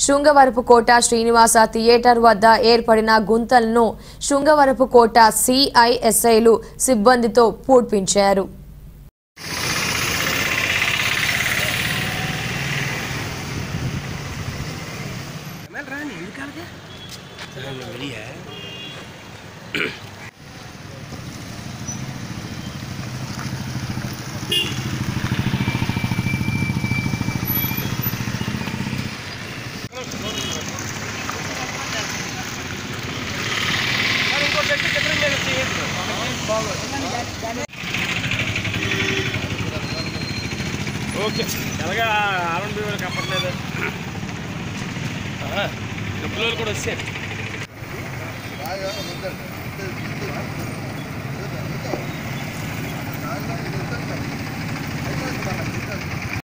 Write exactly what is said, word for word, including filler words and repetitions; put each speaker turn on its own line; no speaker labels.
Srungavarapukota Srinivasa theatre వద్ద ఏర్పడిన గుంతలను శృంగవరపుకోట సిఐఎస్ఐలు సిబ్బందితో పూడ్పించారు.
ఓకే ఎలాగా ఆర్ఎన్ బి వాళ్ళకి అప్పట్లేదు డబ్బులు కూడా వచ్చారు.
Thank you.